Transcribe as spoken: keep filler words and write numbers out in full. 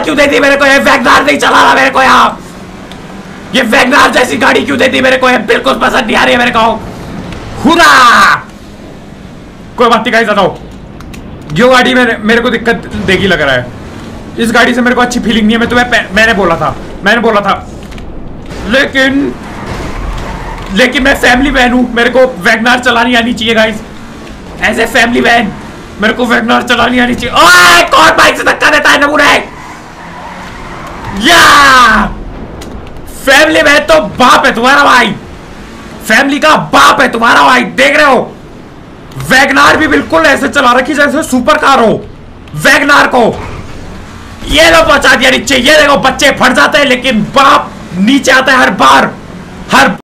क्यों देती मेरे को? ये वैगनार नहीं चला रहा मेरे को यहाँ। ये वैगनार जैसी गाड़ी क्यों देती मेरे को? ये बिल्कुल पसंद नहीं आ रही है मेरे को। हुरा कोई बात नहीं गाइस, बताओ यो गाड़ी मेरे मेरे को दिक्कत देगी लग रहा है। इस गाड़ी से मेरे को अच्छी फीलिंग नहीं है। मैं तुम्हें मैंने बोला था मैंने बोला था लेकिन लेकिन मैं फैमिली मैन हूं, मेरे को वैगनार चलानी आनी चाहिए guys. As a family man मेरे को वैगनार चलानी आनी चाहिए। ओए कौन बाइक से धक्का देता है नमूने? या फैमिली मैन तो बाप है तुम्हारा भाई, फैमिली का बाप है तुम्हारा भाई। देख रहे हो वैगनार भी बिल्कुल ऐसे चला रखी जैसे सुपर कार हो वैगनार को। ये लो पहुंचा दिया नीचे। ये देखो बच्चे फट जाते हैं लेकिन बाप नीचे आता है हर बार हर